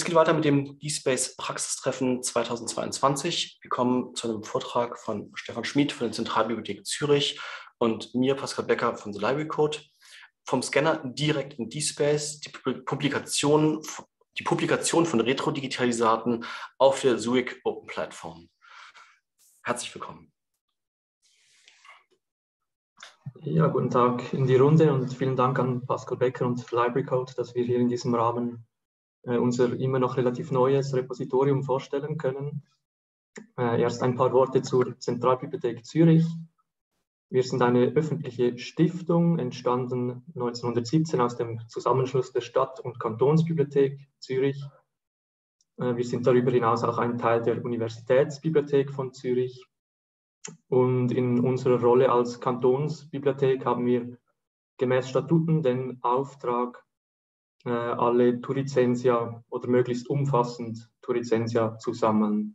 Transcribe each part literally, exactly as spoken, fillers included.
Es geht weiter mit dem D-Space Praxistreffen zweitausendzweiundzwanzig. Wir kommen zu einem Vortrag von Stefan Schmid von der Zentralbibliothek Zürich und mir, Pascal Becker von The Library Code. Vom Scanner direkt in D-Space, die Publikation, die Publikation von Retro-Digitalisaten auf der Zurich Open Plattform. Herzlich willkommen. Ja, guten Tag in die Runde und vielen Dank an Pascal Becker und The Library Code, dass wir hier in diesem Rahmen äh, unser immer noch relativ neues Repositorium vorstellen können. Äh, erst ein paar Worte zur Zentralbibliothek Zürich. Wir sind eine öffentliche Stiftung, entstanden neunzehnhundertsiebzehn aus dem Zusammenschluss der Stadt- und Kantonsbibliothek Zürich. Äh, wir sind darüber hinaus auch ein Teil der Universitätsbibliothek von Zürich. Und in unserer Rolle als Kantonsbibliothek haben wir gemäß Statuten den Auftrag, äh, alle Turizentia oder möglichst umfassend Turizentia zu sammeln.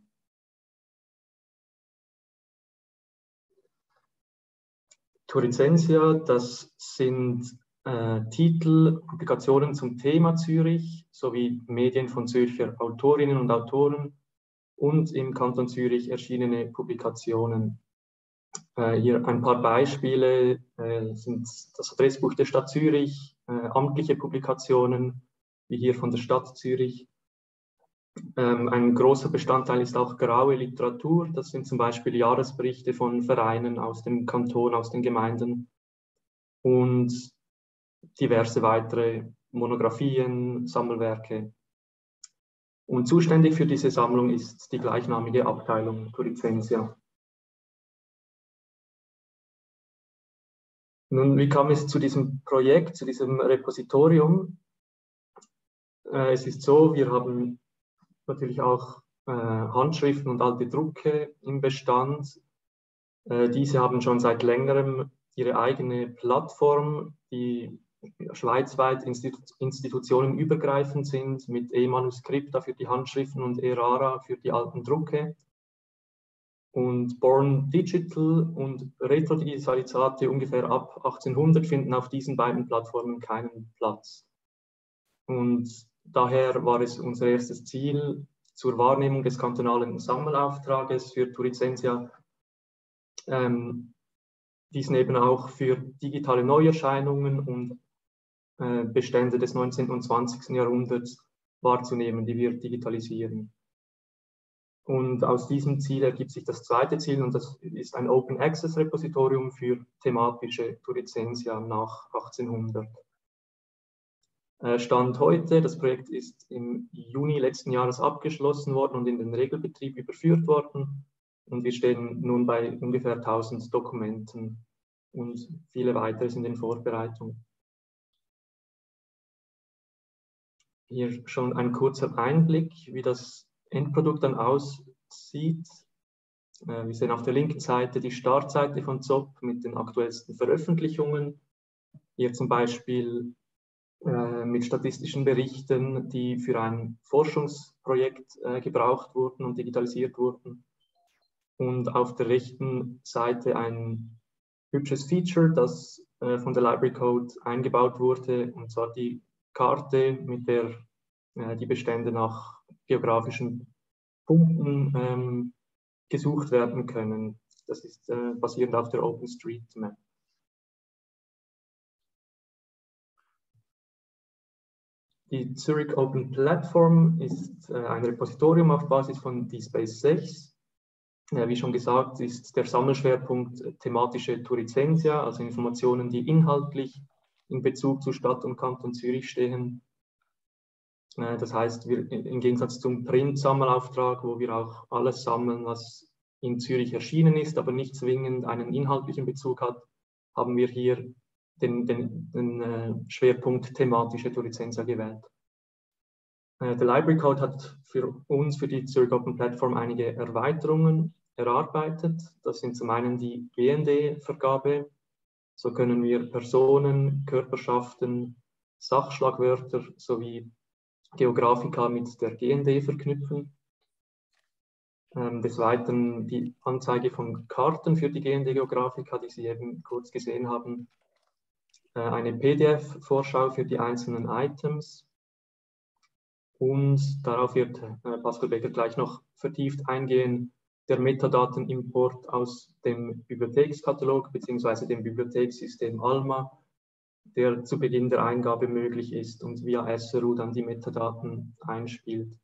Turizentia, das sind äh, Titel, Publikationen zum Thema Zürich sowie Medien von Zürcher Autorinnen und Autoren und im Kanton Zürich erschienene Publikationen. Äh, hier ein paar Beispiele äh, sind das Adressbuch der Stadt Zürich, äh, amtliche Publikationen, wie hier von der Stadt Zürich. Ähm, ein großer Bestandteil ist auch graue Literatur. Das sind zum Beispiel Jahresberichte von Vereinen aus dem Kanton, aus den Gemeinden und diverse weitere Monographien, Sammelwerke. Und zuständig für diese Sammlung ist die gleichnamige Abteilung Turizentia. Nun, wie kam es zu diesem Projekt, zu diesem Repositorium? Äh, es ist so, wir haben natürlich auch äh, Handschriften und alte Drucke im Bestand. Äh, diese haben schon seit längerem ihre eigene Plattform, die schweizweit institu institutionenübergreifend sind, mit E-Manuscripta für die Handschriften und E-Rara für die alten Drucke. Und Born Digital und Retro-Digitalisate ungefähr ab achtzehnhundert finden auf diesen beiden Plattformen keinen Platz. Und daher war es unser erstes Ziel, zur Wahrnehmung des kantonalen Sammelauftrages für Turizentia, ähm, diesen eben auch für digitale Neuerscheinungen und äh, Bestände des neunzehnten und zwanzigsten Jahrhunderts wahrzunehmen, die wir digitalisieren. Und aus diesem Ziel ergibt sich das zweite Ziel, und das ist ein Open Access Repositorium für thematische Turizentia nach achtzehnhundert. Stand heute, das Projekt ist im Juni letzten Jahres abgeschlossen worden und in den Regelbetrieb überführt worden. Und wir stehen nun bei ungefähr tausend Dokumenten und viele weitere sind in Vorbereitung. Hier schon ein kurzer Einblick, wie das Endprodukt dann aussieht. Wir sehen auf der linken Seite die Startseite von Z O P mit den aktuellsten Veröffentlichungen. Hier zum Beispiel äh, mit statistischen Berichten, die für ein Forschungsprojekt äh, gebraucht wurden und digitalisiert wurden. Und auf der rechten Seite ein hübsches Feature, das äh, von der Library Code eingebaut wurde, und zwar die Karte, mit der äh, die Bestände nach geografischen Punkten ähm, gesucht werden können. Das ist äh, basierend auf der OpenStreetMap. Die Zurich Open Platform ist äh, ein Repositorium auf Basis von D-Space sechs. Äh, wie schon gesagt, ist der Sammelschwerpunkt äh, thematische Turizentia, also Informationen, die inhaltlich in Bezug zu Stadt und Kanton Zürich stehen. Das heißt, wir, im Gegensatz zum Print-Sammelauftrag, wo wir auch alles sammeln, was in Zürich erschienen ist, aber nicht zwingend einen inhaltlichen Bezug hat, haben wir hier den, den, den äh, Schwerpunkt thematische Turizentia gewählt. Äh, der Library Code hat für uns, für die Zurich Open Platform, einige Erweiterungen erarbeitet. Das sind zum einen die G N D-Vergabe. So können wir Personen, Körperschaften, Sachschlagwörter sowie Geografika mit der G N D verknüpfen. Ähm, des Weiteren die Anzeige von Karten für die G N D-Geografika, die Sie eben kurz gesehen haben. Äh, eine P D F-Vorschau für die einzelnen Items. Und darauf wird äh, Pascal Becker gleich noch vertieft eingehen, der Metadatenimport aus dem Bibliothekskatalog bzw. dem Bibliothekssystem ALMA, der zu Beginn der Eingabe möglich ist und via S R U dann die Metadaten einspielt.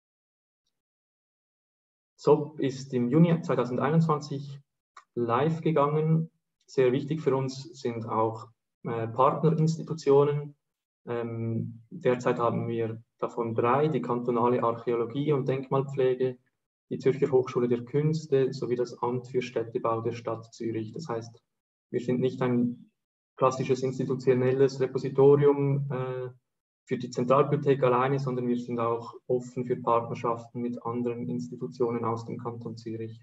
Z O P ist im Juni zweitausendeinundzwanzig live gegangen. Sehr wichtig für uns sind auch äh, Partnerinstitutionen. Ähm, derzeit haben wir davon drei, die kantonale Archäologie und Denkmalpflege, die Zürcher Hochschule der Künste sowie das Amt für Städtebau der Stadt Zürich. Das heißt, wir sind nicht ein klassisches institutionelles Repositorium äh, für die Zentralbibliothek alleine, sondern wir sind auch offen für Partnerschaften mit anderen Institutionen aus dem Kanton Zürich.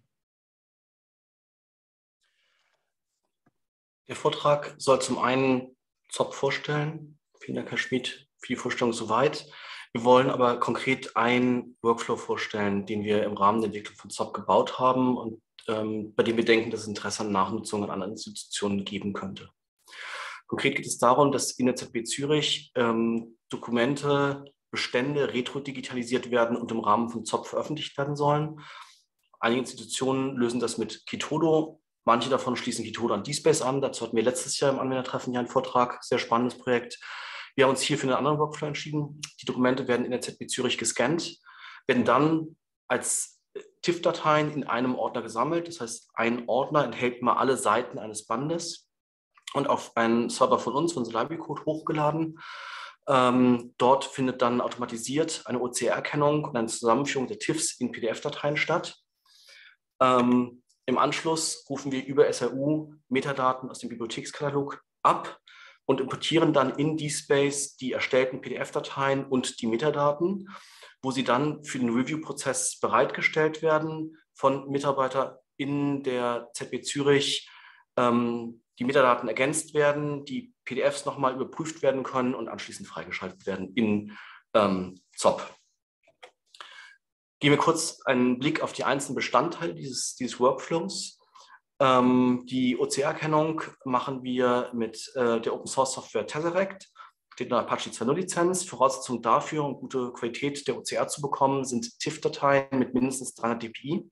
Der Vortrag soll zum einen Z O P vorstellen. Vielen Dank, Herr Schmid, für die Vorstellung soweit. Wir wollen aber konkret einen Workflow vorstellen, den wir im Rahmen der Entwicklung von Z O P gebaut haben und ähm, bei dem wir denken, dass es Interesse an Nachnutzung an anderen Institutionen geben könnte. Konkret geht es darum, dass in der Z B Zürich ähm, Dokumente, Bestände retro-digitalisiert werden und im Rahmen von Z O P veröffentlicht werden sollen. Einige Institutionen lösen das mit Kitodo. Manche davon schließen Kitodo an DSpace an. Dazu hatten wir letztes Jahr im Anwendertreffen hier einen Vortrag. Sehr spannendes Projekt. Wir haben uns hier für einen anderen Workflow entschieden. Die Dokumente werden in der Z B Zürich gescannt, werden dann als T I F-Dateien in einem Ordner gesammelt. Das heißt, ein Ordner enthält immer alle Seiten eines Bandes und auf einen Server von uns, von SoLibrary-Code, hochgeladen. Ähm, dort findet dann automatisiert eine O C R-Erkennung und eine Zusammenführung der T I Fs in P D F-Dateien statt. Ähm, Im Anschluss rufen wir über S R U Metadaten aus dem Bibliothekskatalog ab und importieren dann in DSpace die erstellten P D F-Dateien und die Metadaten, wo sie dann für den Review-Prozess bereitgestellt werden von Mitarbeitern in der Z B Zürich, ähm, die Metadaten ergänzt werden, die P D Fs nochmal überprüft werden können und anschließend freigeschaltet werden in ähm, Z O P. Gehen wir kurz einen Blick auf die einzelnen Bestandteile dieses, dieses Workflows. Ähm, die O C R-Erkennung machen wir mit äh, der Open-Source-Software Tesseract. Steht in der Apache zwei Punkt null Lizenz. Voraussetzung dafür, um gute Qualität der O C R zu bekommen, sind T I F-Dateien mit mindestens dreihundert dpi.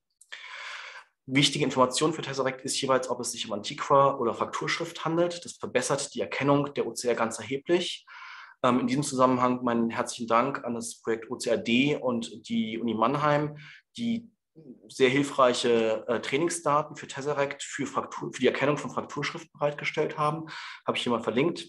Wichtige Information für Tesseract ist jeweils, ob es sich um Antiqua oder Frakturschrift handelt. Das verbessert die Erkennung der O C R ganz erheblich. In diesem Zusammenhang meinen herzlichen Dank an das Projekt O C R D und die Uni Mannheim, die sehr hilfreiche äh, Trainingsdaten für Tesseract für, Fraktur, für die Erkennung von Frakturschrift bereitgestellt haben. Habe ich hier mal verlinkt.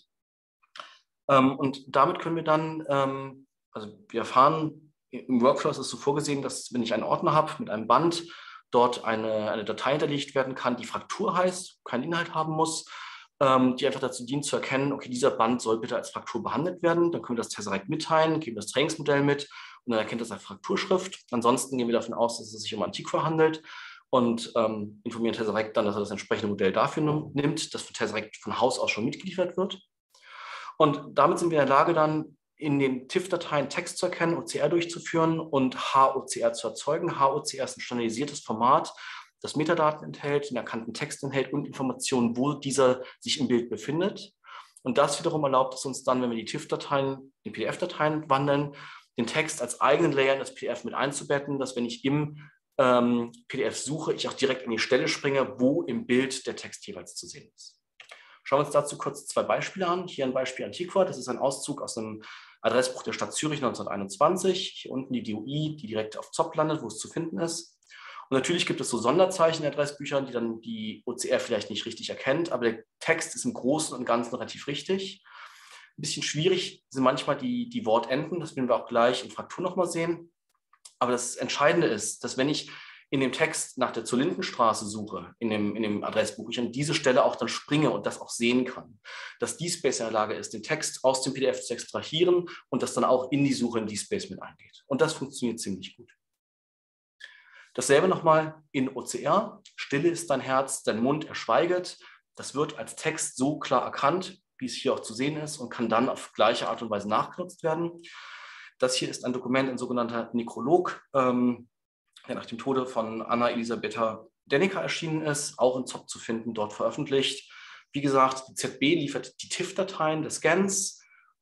Ähm, und damit können wir dann, ähm, also wir erfahren, im Workflow ist es so vorgesehen, dass wenn ich einen Ordner habe mit einem Band, dort eine, eine Datei hinterlegt werden kann, die Fraktur heißt, keinen Inhalt haben muss, die einfach dazu dient zu erkennen, okay, dieser Band soll bitte als Fraktur behandelt werden. Dann können wir das Tesseract mitteilen, geben das Trainingsmodell mit und dann erkennt das als Frakturschrift. Ansonsten gehen wir davon aus, dass es sich um Antiqua handelt und ähm, informieren Tesseract dann, dass er das entsprechende Modell dafür nimmt, das für Tesseract von Haus aus schon mitgeliefert wird. Und damit sind wir in der Lage, dann in den T I F-Dateien Text zu erkennen, O C R durchzuführen und H O C R zu erzeugen. H O C R ist ein standardisiertes Format, das Metadaten enthält, den erkannten Text enthält und Informationen, wo dieser sich im Bild befindet. Und das wiederum erlaubt es uns dann, wenn wir die T I F-Dateien in P D F-Dateien wandeln, den Text als eigenen Layer in das P D F mit einzubetten, dass wenn ich im ähm, P D F suche, ich auch direkt an die Stelle springe, wo im Bild der Text jeweils zu sehen ist. Schauen wir uns dazu kurz zwei Beispiele an. Hier ein Beispiel Antiqua, das ist ein Auszug aus einem Adressbuch der Stadt Zürich neunzehnhunderteinundzwanzig. Hier unten die D O I, die direkt auf Z O P landet, wo es zu finden ist. Und natürlich gibt es so Sonderzeichen in Adressbüchern, die dann die O C R vielleicht nicht richtig erkennt, aber der Text ist im Großen und Ganzen relativ richtig. Ein bisschen schwierig sind manchmal die, die Wortenden, das werden wir auch gleich in Fraktur nochmal sehen. Aber das Entscheidende ist, dass wenn ich in dem Text nach der Zur-Linden-Straße suche, in dem, in dem Adressbuch, ich an diese Stelle auch dann springe und das auch sehen kann, dass DSpace in der Lage ist, den Text aus dem P D F zu extrahieren und das dann auch in die Suche in DSpace mit eingeht. Und das funktioniert ziemlich gut. Dasselbe nochmal in O C R. Stille ist dein Herz, dein Mund, er schweiget. Das wird als Text so klar erkannt, wie es hier auch zu sehen ist und kann dann auf gleiche Art und Weise nachgenutzt werden. Das hier ist ein Dokument, ein sogenannter Nekrolog, ähm, der nach dem Tode von Anna Elisabetta Dennecker erschienen ist, auch in Z O P zu finden, dort veröffentlicht. Wie gesagt, die Z B liefert die T I F-Dateien des Scans.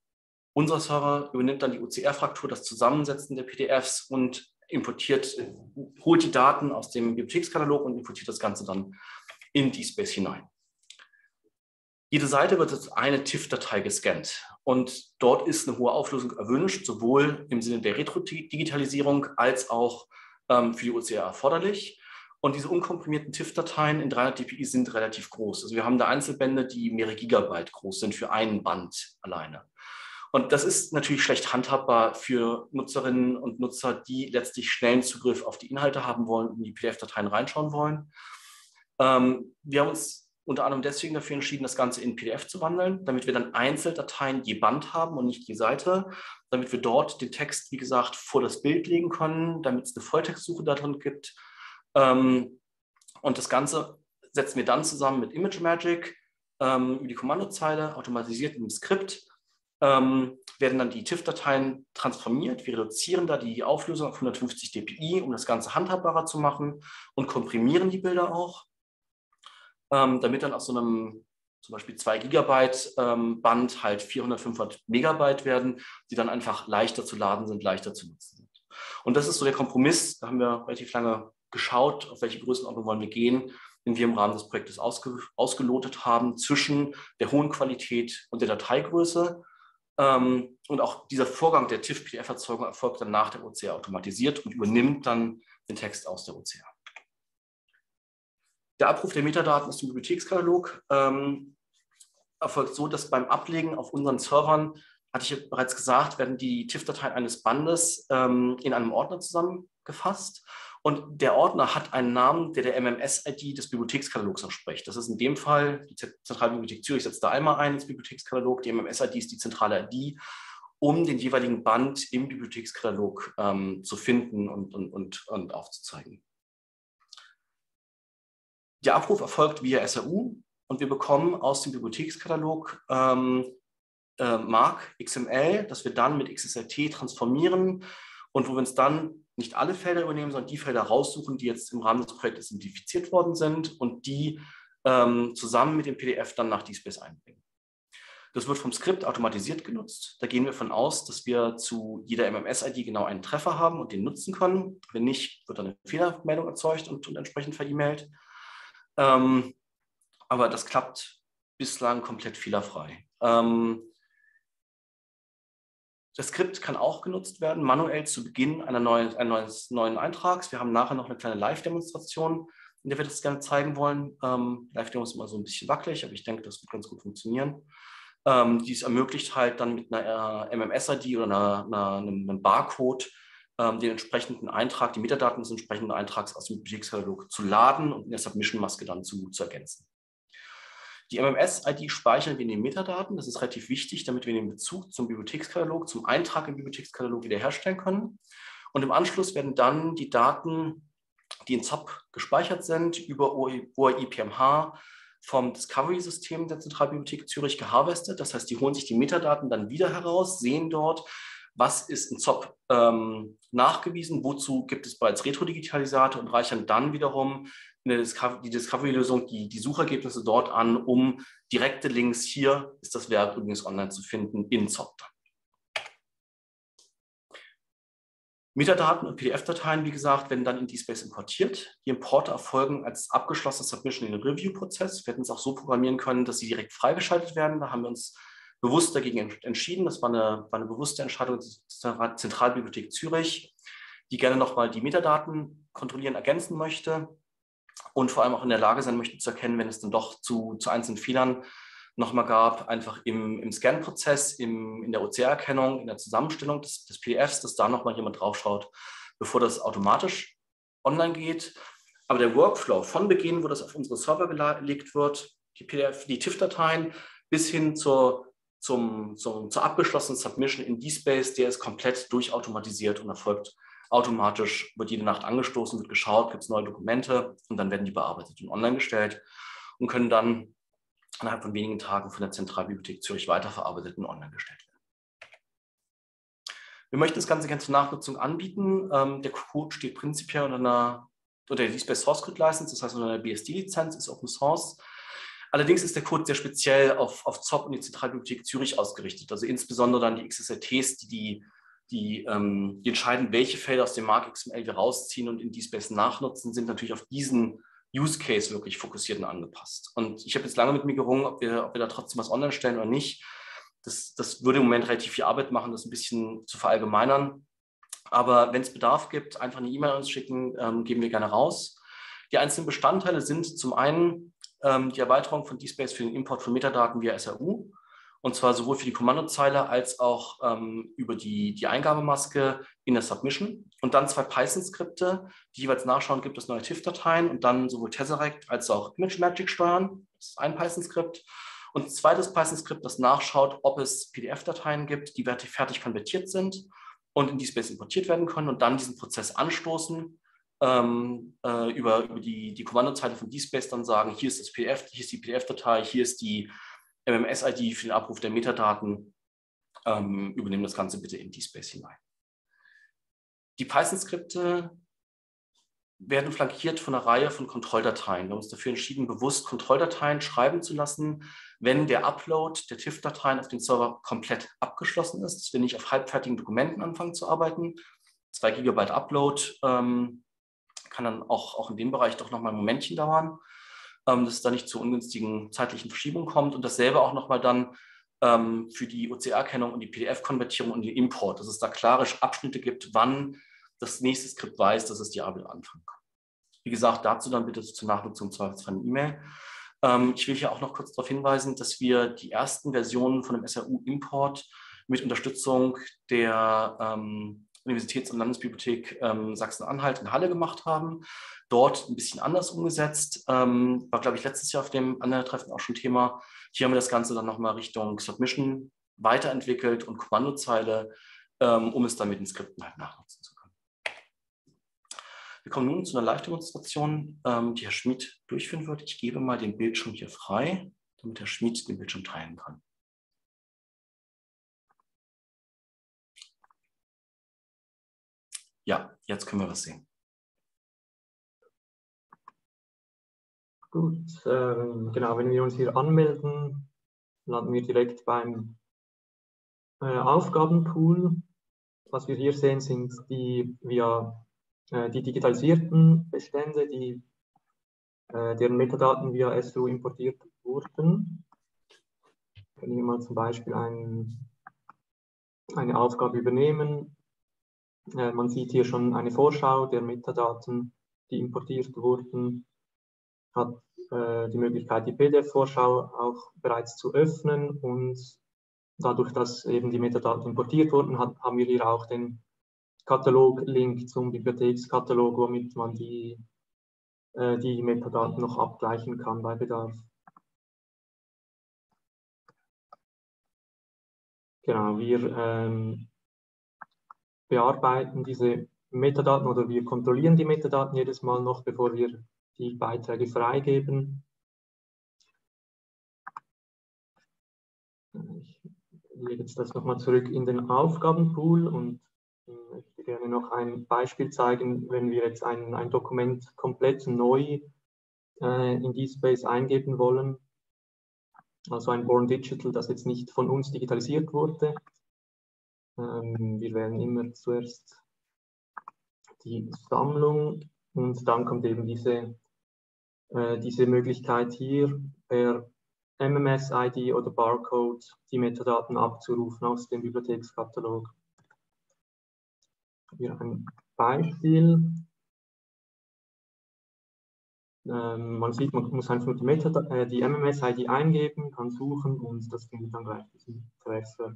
Unser Server übernimmt dann die O C R-Fraktur, das Zusammensetzen der P D Fs und importiert, holt die Daten aus dem Bibliothekskatalog und importiert das Ganze dann in DSpace hinein. Jede Seite wird als eine T I F-Datei gescannt und dort ist eine hohe Auflösung erwünscht, sowohl im Sinne der Retro-Digitalisierung als auch ähm, für die O C R erforderlich. Und diese unkomprimierten T I F-Dateien in dreihundert dpi sind relativ groß. Also wir haben da Einzelbände, die mehrere Gigabyte groß sind für einen Band alleine. Und das ist natürlich schlecht handhabbar für Nutzerinnen und Nutzer, die letztlich schnellen Zugriff auf die Inhalte haben wollen und in die P D F-Dateien reinschauen wollen. Ähm, wir haben uns unter anderem deswegen dafür entschieden, das Ganze in P D F zu wandeln, damit wir dann Einzeldateien je Band haben und nicht je Seite, damit wir dort den Text, wie gesagt, vor das Bild legen können, damit es eine Volltextsuche darin gibt. Ähm, und das Ganze setzen wir dann zusammen mit ImageMagick ähm, über die Kommandozeile, automatisiert im Skript. Ähm, werden dann die T I F-Dateien transformiert. Wir reduzieren da die Auflösung auf hundertfünfzig dpi, um das Ganze handhabbarer zu machen und komprimieren die Bilder auch, ähm, damit dann aus so einem zum Beispiel zwei Gigabyte ähm, Band halt vierhundert, fünfhundert Megabyte werden, die dann einfach leichter zu laden sind, leichter zu nutzen sind. Und das ist so der Kompromiss. Da haben wir relativ lange geschaut, auf welche Größenordnung wollen wir gehen, den wir im Rahmen des Projektes ausge ausgelotet haben, zwischen der hohen Qualität und der Dateigröße. Ähm, und auch dieser Vorgang der T I F-P D F-Erzeugung erfolgt dann nach der O C R automatisiert und übernimmt dann den Text aus der O C R. Der Abruf der Metadaten aus dem Bibliothekskatalog ähm, erfolgt so, dass beim Ablegen auf unseren Servern, hatte ich ja bereits gesagt, werden die T I F-Dateien eines Bandes ähm, in einem Ordner zusammengefasst. Und der Ordner hat einen Namen, der der M M S-I D des Bibliothekskatalogs entspricht. Das ist in dem Fall, die Zentralbibliothek Zürich setzt da einmal ein ins Bibliothekskatalog, die M M S-I D ist die zentrale I D, um den jeweiligen Band im Bibliothekskatalog ähm, zu finden und, und, und, und aufzuzeigen. Der Abruf erfolgt via S R U und wir bekommen aus dem Bibliothekskatalog ähm, äh, Mark X M L, das wir dann mit X S L T transformieren und wo wir uns dann nicht alle Felder übernehmen, sondern die Felder raussuchen, die jetzt im Rahmen des Projektes identifiziert worden sind und die ähm, zusammen mit dem P D F dann nach DSpace einbringen. Das wird vom Skript automatisiert genutzt. Da gehen wir davon aus, dass wir zu jeder M M S-I D genau einen Treffer haben und den nutzen können. Wenn nicht, wird dann eine Fehlermeldung erzeugt und, und entsprechend ver-E-Mailt. Ähm, aber das klappt bislang komplett fehlerfrei. Ähm, Das Skript kann auch genutzt werden, manuell zu Beginn einer neuen, eines neuen Eintrags. Wir haben nachher noch eine kleine Live-Demonstration, in der wir das gerne zeigen wollen. Ähm, Live-Demo ist immer so ein bisschen wackelig, aber ich denke, das wird ganz gut funktionieren. Ähm, dies ermöglicht halt dann mit einer äh, M M S-I D oder einer, einer, einem, einem Barcode ähm, den entsprechenden Eintrag, die Metadaten des entsprechenden Eintrags aus dem Bibliothekskatalog zu laden und in der Submission-Maske dann zu, zu ergänzen. Die M M S-I D speichern wir in den Metadaten. Das ist relativ wichtig, damit wir den Bezug zum Bibliothekskatalog, zum Eintrag im Bibliothekskatalog wiederherstellen können. Und im Anschluss werden dann die Daten, die in Z O P gespeichert sind, über O R I P M H vom Discovery-System der Zentralbibliothek Zürich geharvestet. Das heißt, die holen sich die Metadaten dann wieder heraus, sehen dort, was ist in Z O P ähm, nachgewiesen, wozu gibt es bereits Retro-Digitalisate und reichern dann wiederum in der Discovery, die Discovery-Lösung die, die Suchergebnisse dort an, um direkte Links, hier ist das Werk übrigens online zu finden, in Z O P. Metadaten und P D F-Dateien, wie gesagt, werden dann in DSpace importiert. Die Importe erfolgen als abgeschlossene Submission in den Review-Prozess. Wir hätten es auch so programmieren können, dass sie direkt freigeschaltet werden. Da haben wir uns bewusst dagegen entschieden. Das war eine, war eine bewusste Entscheidung der Zentralbibliothek Zürich, die gerne nochmal die Metadaten kontrollieren, ergänzen möchte und vor allem auch in der Lage sein möchte zu erkennen, wenn es dann doch zu, zu einzelnen Fehlern nochmal gab, einfach im, im Scan-Prozess, in der O C R-Erkennung, in der Zusammenstellung des, des P D Fs, dass da nochmal jemand draufschaut, bevor das automatisch online geht. Aber der Workflow von Beginn, wo das auf unsere Server gelegt wird, die P D F, die T I F-Dateien, bis hin zur, zum, zum, zur abgeschlossenen Submission in DSpace, der ist komplett durchautomatisiert und erfolgt automatisch, wird jede Nacht angestoßen, wird geschaut, gibt es neue Dokumente und dann werden die bearbeitet und online gestellt und können dann innerhalb von wenigen Tagen von der Zentralbibliothek Zürich weiterverarbeitet und online gestellt werden. Wir möchten das Ganze gerne zur Nachnutzung anbieten. Ähm, der Code steht prinzipiell unter einer unter der DSpace Source Code License, das heißt unter einer B S D-Lizenz, ist Open Source. Allerdings ist der Code sehr speziell auf, auf Z O P und die Zentralbibliothek Zürich ausgerichtet. Also insbesondere dann die X S L Ts, die, die, die, ähm, die entscheiden, welche Felder aus dem Mark X M L wir rausziehen und in DSpace nachnutzen, sind natürlich auf diesen Use Case wirklich fokussiert und angepasst. Und ich habe jetzt lange mit mir gerungen, ob wir, ob wir da trotzdem was online stellen oder nicht. Das, das würde im Moment relativ viel Arbeit machen, das ein bisschen zu verallgemeinern. Aber wenn es Bedarf gibt, einfach eine E-Mail an uns schicken, ähm, geben wir gerne raus. Die einzelnen Bestandteile sind zum einen ähm, die Erweiterung von DSpace für den Import von Metadaten via S R U. Und zwar sowohl für die Kommandozeile als auch ähm, über die, die Eingabemaske in der Submission. Und dann zwei Python-Skripte, die jeweils nachschauen, gibt es neue T I F-Dateien und dann sowohl Tesseract als auch ImageMagick steuern. Das ist ein Python-Skript. Und ein zweites Python-Skript, das nachschaut, ob es P D F-Dateien gibt, die fertig konvertiert sind und in DSpace importiert werden können und dann diesen Prozess anstoßen, ähm, äh, über, über die, die Kommandozeile von DSpace dann sagen, hier ist das P D F, hier ist die P D F-Datei, hier ist die M M S I D für den Abruf der Metadaten, ähm, übernehmen das Ganze bitte in DSpace hinein. Die Python-Skripte werden flankiert von einer Reihe von Kontrolldateien. Wir haben uns dafür entschieden, bewusst Kontrolldateien schreiben zu lassen, wenn der Upload der T I F-Dateien auf den Server komplett abgeschlossen ist, dass wir nicht auf halbfertigen Dokumenten anfangen zu arbeiten. zwei Gigabyte Upload ähm, kann dann auch, auch in dem Bereich doch nochmal ein Momentchen dauern, ähm, dass es da nicht zu ungünstigen zeitlichen Verschiebungen kommt. Und dasselbe auch nochmal dann ähm, für die O C R-Kennung und die P D F-Konvertierung und den Import, dass es da klare Abschnitte gibt, wann das nächste Skript weiß, dass es die Arbeit anfangen kann. Wie gesagt, dazu dann bitte zur Nachnutzung von einer E-Mail. Ähm, ich will hier auch noch kurz darauf hinweisen, dass wir die ersten Versionen von dem S R U-Import mit Unterstützung der ähm, Universitäts- und Landesbibliothek ähm, Sachsen-Anhalt in Halle gemacht haben. Dort ein bisschen anders umgesetzt. Ähm, war, glaube ich, letztes Jahr auf dem anderen Treffen auch schon Thema. Hier haben wir das Ganze dann nochmal Richtung Submission weiterentwickelt und Kommandozeile, ähm, um es dann mit den Skripten halt nachnutzen zu können. Wir kommen nun zu einer Live-Demonstration, ähm, die Herr Schmid durchführen wird. Ich gebe mal den Bildschirm hier frei, damit Herr Schmid den Bildschirm teilen kann. Ja, jetzt können wir was sehen. Gut, ähm, genau, wenn wir uns hier anmelden, landen wir direkt beim äh, Aufgabenpool. Was wir hier sehen, sind die, via, äh, die digitalisierten Bestände, die, äh, deren Metadaten via S R U importiert wurden. Wir können hier mal zum Beispiel ein, eine Aufgabe übernehmen. Äh, man sieht hier schon eine Vorschau der Metadaten, die importiert wurden. Hat äh, die Möglichkeit, die P D F-Vorschau auch bereits zu öffnen, und dadurch, dass eben die Metadaten importiert wurden, hat, haben wir hier auch den Katalog-Link zum Bibliothekskatalog, womit man die, äh, die Metadaten noch abgleichen kann bei Bedarf. Genau, wir ähm, bearbeiten diese Metadaten oder wir kontrollieren die Metadaten jedes Mal noch, bevor wir die Beiträge freigeben. Ich lege jetzt das nochmal zurück in den Aufgabenpool und möchte gerne noch ein Beispiel zeigen, wenn wir jetzt ein, ein Dokument komplett neu äh, in DSpace eingeben wollen. Also ein Born Digital, das jetzt nicht von uns digitalisiert wurde. Ähm, wir wählen immer zuerst die Sammlung und dann kommt eben diese, äh, diese Möglichkeit hier per M M S I D oder Barcode die Metadaten abzurufen aus dem Bibliothekskatalog. Hier ein Beispiel. Ähm, man sieht, man muss einfach nur die, Metad äh, die M M S I D eingeben, kann suchen und das findet dann gleich diesen Treffer.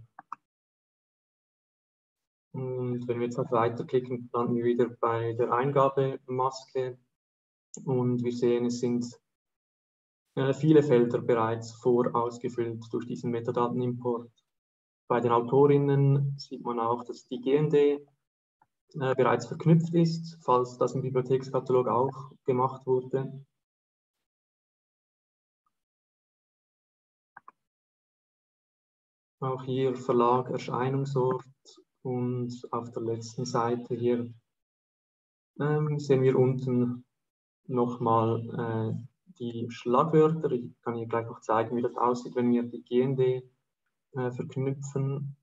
Und wenn wir jetzt auf Weiterklicken, landen wir wieder bei der Eingabemaske und wir sehen, es sind äh, viele Felder bereits vorausgefüllt durch diesen Metadaten-Import. Bei den Autorinnen sieht man auch, dass die G N D äh, bereits verknüpft ist, falls das im Bibliothekskatalog auch gemacht wurde. Auch hier Verlag, Erscheinungsort. Und auf der letzten Seite hier ähm, sehen wir unten nochmal äh, die Schlagwörter. Ich kann hier gleich noch zeigen, wie das aussieht, wenn wir die G N D äh, verknüpfen.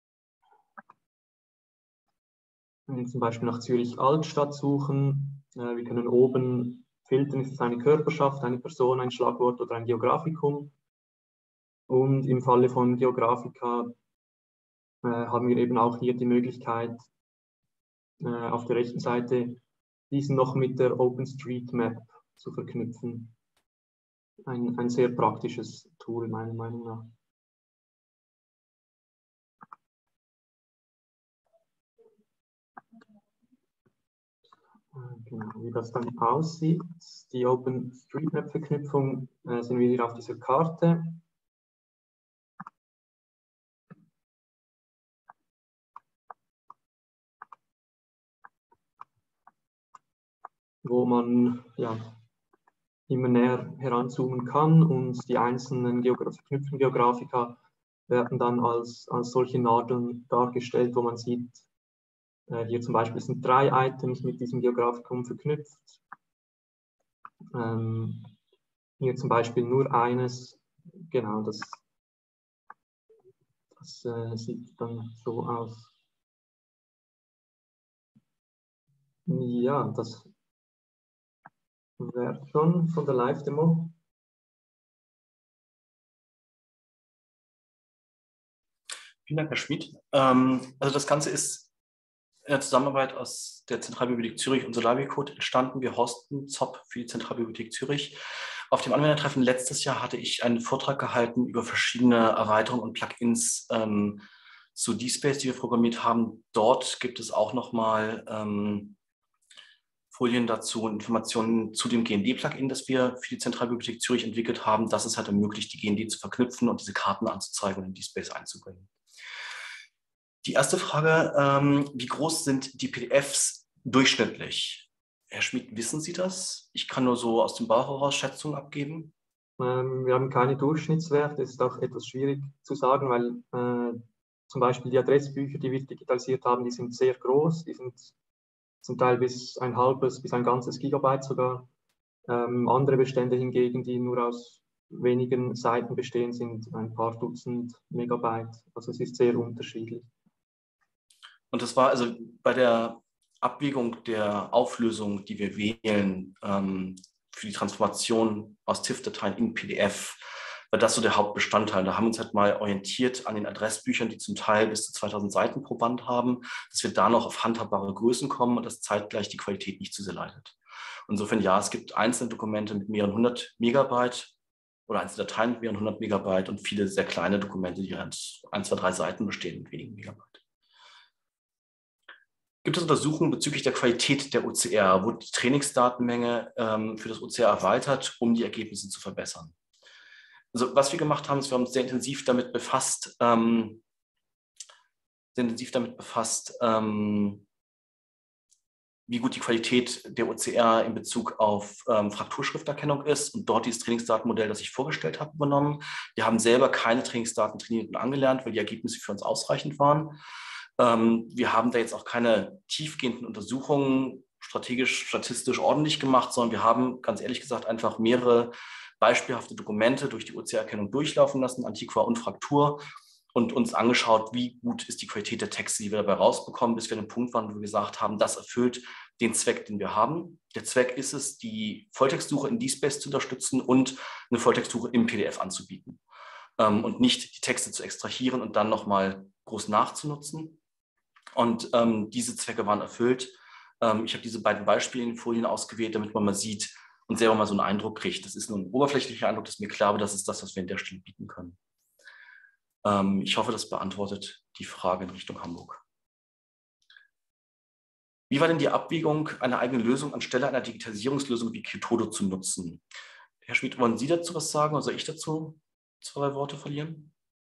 Wenn wir zum Beispiel nach Zürich Altstadt suchen, äh, wir können oben filtern, ist es eine Körperschaft, eine Person, ein Schlagwort oder ein Geographikum. Und im Falle von Geographica äh, haben wir eben auch hier die Möglichkeit, äh, auf der rechten Seite diesen noch mit der OpenStreetMap zu verknüpfen. Ein, ein sehr praktisches Tool, meiner Meinung nach. Genau, wie das dann aussieht. Die OpenStreetMap-Verknüpfung äh, sehen wir hier auf dieser Karte. Wo man ja, immer näher heranzoomen kann und die einzelnen Geogra verknüpften Geografika werden dann als, als solche Nadeln dargestellt, wo man sieht, äh, hier zum Beispiel sind drei Items mit diesem Geografikum verknüpft. Ähm, hier zum Beispiel nur eines, genau, das, das äh, sieht dann so aus. Ja, das wäre schon von der Live-Demo. Vielen Dank, Herr Schmid. Ähm, also das Ganze ist in der Zusammenarbeit aus der Zentralbibliothek Zürich und SolarBibCode entstanden. Wir hosten Z O P für die Zentralbibliothek Zürich. Auf dem Anwendertreffen letztes Jahr hatte ich einen Vortrag gehalten über verschiedene Erweiterungen und Plugins ähm, zu DSpace, die wir programmiert haben. Dort gibt es auch nochmal ähm, Folien dazu und Informationen zu dem G N D-Plugin, das wir für die Zentralbibliothek Zürich entwickelt haben. Das es halt ermöglicht, die G N D zu verknüpfen und diese Karten anzuzeigen und in DSpace einzubringen. Die erste Frage, ähm, wie groß sind die P D Fs durchschnittlich? Herr Schmid, wissen Sie das? Ich kann nur so aus dem Bauch heraus Schätzungen abgeben. Ähm, wir haben keine Durchschnittswerte, das ist auch etwas schwierig zu sagen, weil äh, zum Beispiel die Adressbücher, die wir digitalisiert haben, die sind sehr groß, die sind zum Teil bis ein halbes, bis ein ganzes Gigabyte sogar. Ähm, andere Bestände hingegen, die nur aus wenigen Seiten bestehen, sind ein paar Dutzend Megabyte. Also es ist sehr unterschiedlich. Und das war also bei der Abwägung der Auflösung, die wir wählen ähm, für die Transformation aus TIFF-Dateien in P D F, war das so der Hauptbestandteil. Da haben wir uns halt mal orientiert an den Adressbüchern, die zum Teil bis zu zweitausend Seiten pro Band haben, dass wir da noch auf handhabbare Größen kommen und dass zeitgleich die Qualität nicht zu sehr leidet. Insofern ja, es gibt einzelne Dokumente mit mehreren hundert Megabyte oder einzelne Dateien mit mehreren hundert Megabyte und viele sehr kleine Dokumente, die halt ein, zwei, drei Seiten bestehen mit wenigen Megabyte. Gibt es Untersuchungen bezüglich der Qualität der O C R? Wurde die Trainingsdatenmenge ähm, für das O C R erweitert, um die Ergebnisse zu verbessern? Also was wir gemacht haben, ist, wir haben uns sehr intensiv damit befasst, ähm, sehr intensiv damit befasst, ähm, wie gut die Qualität der O C R in Bezug auf ähm, Frakturschrifterkennung ist und dort dieses Trainingsdatenmodell, das ich vorgestellt habe, übernommen. Wir haben selber keine Trainingsdaten trainiert und angelernt, weil die Ergebnisse für uns ausreichend waren. Ähm, wir haben da jetzt auch keine tiefgehenden Untersuchungen strategisch, statistisch ordentlich gemacht, sondern wir haben, ganz ehrlich gesagt, einfach mehrere beispielhafte Dokumente durch die O C R-Erkennung durchlaufen lassen, Antiqua und Fraktur, und uns angeschaut, wie gut ist die Qualität der Texte, die wir dabei rausbekommen, bis wir an den Punkt waren, wo wir gesagt haben, das erfüllt den Zweck, den wir haben. Der Zweck ist es, die Volltextsuche in DSpace zu unterstützen und eine Volltextsuche im P D F anzubieten. Ähm, und nicht die Texte zu extrahieren und dann nochmal groß nachzunutzen. Und ähm, diese Zwecke waren erfüllt. Ähm, ich habe diese beiden Beispiele in den Folien ausgewählt, damit man mal sieht und selber mal so einen Eindruck kriegt. Das ist nur ein oberflächlicher Eindruck, das ist mir klar, aber das ist das, was wir in der Stelle bieten können. Ähm, ich hoffe, das beantwortet die Frage in Richtung Hamburg. Wie war denn die Abwägung, eine eigene Lösung anstelle einer Digitalisierungslösung wie Kitodo zu nutzen? Herr Schmid, wollen Sie dazu was sagen oder soll ich dazu zwei Worte verlieren?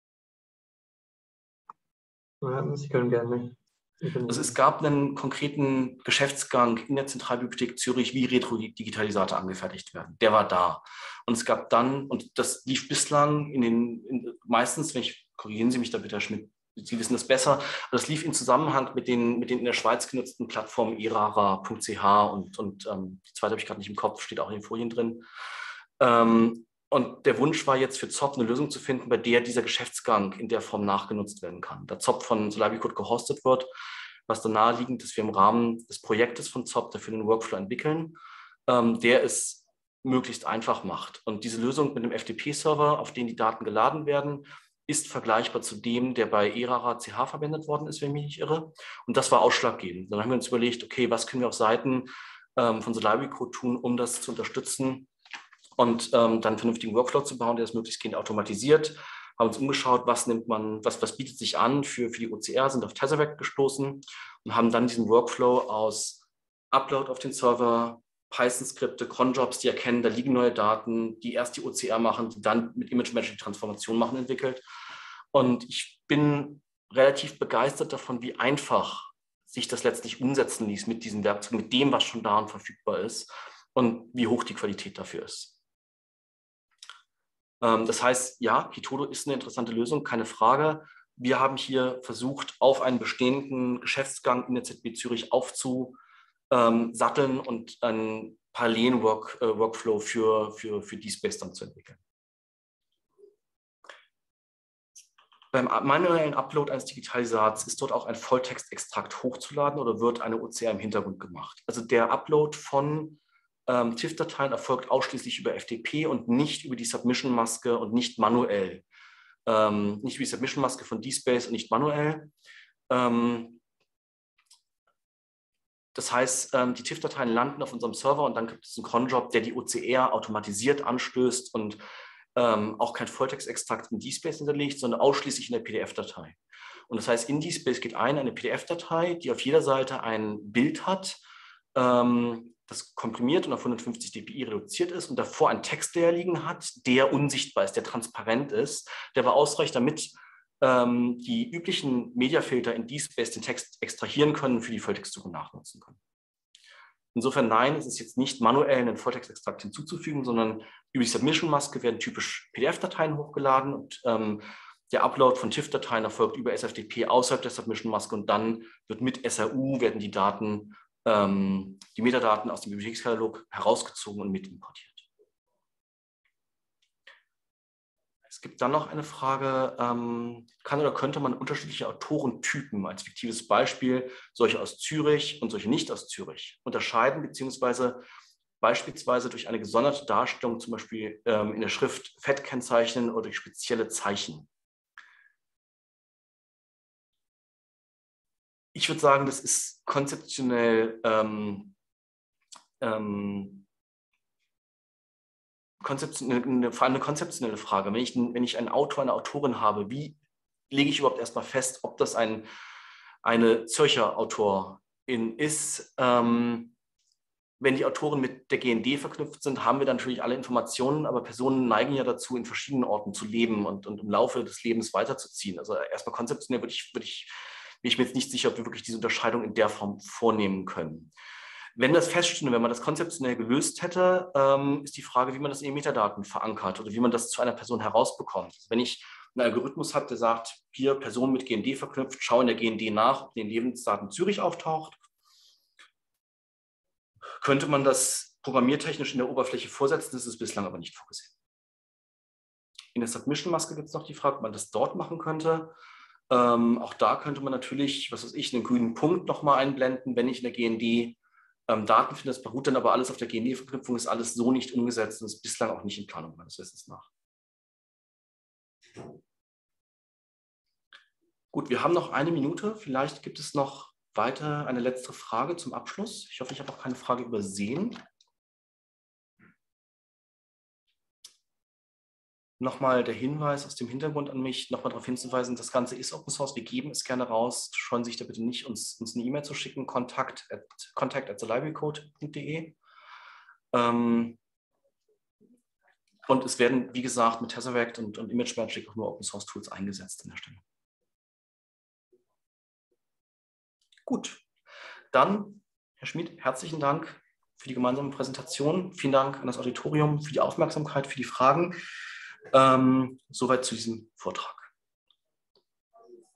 Ja, Sie können gerne. Also es gab einen konkreten Geschäftsgang in der Zentralbibliothek Zürich, wie Retro-Digitalisate angefertigt werden. Der war da. Und es gab dann, und das lief bislang in den, in, meistens, wenn ich, korrigieren Sie mich da bitte, Herr Schmidt, Sie wissen das besser, aber das lief in Zusammenhang mit den, mit den in der Schweiz genutzten Plattformen erara punkt c h und, und ähm, die zweite habe ich gerade nicht im Kopf, steht auch in den Folien drin. Ähm, und der Wunsch war jetzt für Z O P eine Lösung zu finden, bei der dieser Geschäftsgang in der Form nachgenutzt werden kann. Da Z O P von SoLiveryCode gehostet wird, was dann naheliegend, dass wir im Rahmen des Projektes von Z O P dafür einen Workflow entwickeln, ähm, der es möglichst einfach macht. Und diese Lösung mit einem F T P-Server, auf den die Daten geladen werden, ist vergleichbar zu dem, der bei ERARA C H verwendet worden ist, wenn ich mich nicht irre. Und das war ausschlaggebend. Dann haben wir uns überlegt, okay, was können wir auf Seiten ähm, von SoLiveryCode tun, um das zu unterstützen und ähm, dann einen vernünftigen Workflow zu bauen, der das möglichst automatisiert. Haben uns umgeschaut, was nimmt man, was, was bietet sich an für, für die O C R, sind auf Tesseract gestoßen und haben dann diesen Workflow aus Upload auf den Server, Python-Skripte, Cronjobs, die erkennen, da liegen neue Daten, die erst die O C R machen, die dann mit Image-Matching Transformation machen, entwickelt. Und ich bin relativ begeistert davon, wie einfach sich das letztlich umsetzen ließ mit diesen Werkzeugen, mit dem, was schon da und verfügbar ist und wie hoch die Qualität dafür ist. Ähm, das heißt, ja, Kitodo ist eine interessante Lösung, keine Frage. Wir haben hier versucht, auf einen bestehenden Geschäftsgang in der Z B Zürich aufzu Ähm, satteln und einen parallelen Work, äh, Workflow für, für, für DSpace dann zu entwickeln. Beim manuellen Upload eines Digitalisats ist dort auch ein Volltextextrakt hochzuladen oder wird eine O C R im Hintergrund gemacht. Also der Upload von ähm, T I F-Dateien erfolgt ausschließlich über F T P und nicht über die Submission-Maske und nicht manuell. Ähm, nicht über die Submission-Maske von DSpace und nicht manuell. Ähm, Das heißt, die T I F-Dateien landen auf unserem Server und dann gibt es einen Cronjob, der die O C R automatisiert anstößt und ähm, auch kein Volltextextrakt in DSpace hinterlegt, sondern ausschließlich in der P D F-Datei. Und das heißt, in DSpace geht ein eine P D F-Datei, die auf jeder Seite ein Bild hat, ähm, das komprimiert und auf hundertfünfzig dpi reduziert ist und davor ein Textlayer liegen hat, der unsichtbar ist, der transparent ist, der aber ausreicht, damit die üblichen Mediafilter in DSpace den Text extrahieren können und für die Volltextsuche nachnutzen können. Insofern nein, es ist jetzt nicht manuell einen Volltextextrakt hinzuzufügen, sondern über die Submission-Maske werden typisch P D F-Dateien hochgeladen und ähm, der Upload von T I F-Dateien erfolgt über S F T P außerhalb der Submission-Maske und dann wird mit S R U werden die Daten, ähm, die Metadaten aus dem Bibliothekskatalog herausgezogen und mit importiert. Es gibt dann noch eine Frage, ähm, kann oder könnte man unterschiedliche Autorentypen als fiktives Beispiel, solche aus Zürich und solche nicht aus Zürich, unterscheiden, beziehungsweise beispielsweise durch eine gesonderte Darstellung, zum Beispiel ähm, in der Schrift fett kennzeichnen oder durch spezielle Zeichen? Ich würde sagen, das ist konzeptionell ähm, ähm, Eine, vor allem eine konzeptionelle Frage. Wenn ich, wenn ich einen Autor, eine Autorin habe, wie lege ich überhaupt erstmal fest, ob das ein, eine Zürcher Autorin ist? Ähm, wenn die Autoren mit der G N D verknüpft sind, haben wir dann natürlich alle Informationen, aber Personen neigen ja dazu, in verschiedenen Orten zu leben und, und im Laufe des Lebens weiterzuziehen. Also erstmal konzeptionell würde ich, würde ich, bin ich mir jetzt nicht sicher, ob wir wirklich diese Unterscheidung in der Form vornehmen können. Wenn das feststünde, wenn man das konzeptionell gelöst hätte, ähm, ist die Frage, wie man das in den Metadaten verankert oder wie man das zu einer Person herausbekommt. Also wenn ich einen Algorithmus habe, der sagt, hier Person mit G N D verknüpft, schau in der G N D nach, ob in den Lebensdaten Zürich auftaucht, könnte man das programmiertechnisch in der Oberfläche vorsetzen, das ist bislang aber nicht vorgesehen. In der Submission-Maske gibt es noch die Frage, ob man das dort machen könnte. Ähm, auch da könnte man natürlich, was weiß ich, einen grünen Punkt nochmal einblenden, wenn ich in der G N D Ähm, Daten finde, das beruht dann aber alles auf der G N D-Verknüpfung, ist alles so nicht umgesetzt und ist bislang auch nicht in Planung, meines Wissens nach. Gut, wir haben noch eine Minute. Vielleicht gibt es noch weiter eine letzte Frage zum Abschluss. Ich hoffe, ich habe auch keine Frage übersehen. Nochmal der Hinweis aus dem Hintergrund an mich, nochmal darauf hinzuweisen, das Ganze ist Open Source, wir geben es gerne raus. Scheuen Sie sich da bitte nicht, uns, uns eine E-Mail zu schicken, kontakt at, contact at soliverycode punkt de. Ähm, und es werden, wie gesagt, mit Tesseract und, und ImageMagick auch nur Open Source Tools eingesetzt an der Stelle. Gut, dann, Herr Schmid, herzlichen Dank für die gemeinsame Präsentation. Vielen Dank an das Auditorium für die Aufmerksamkeit, für die Fragen. Ähm, soweit zu diesem Vortrag.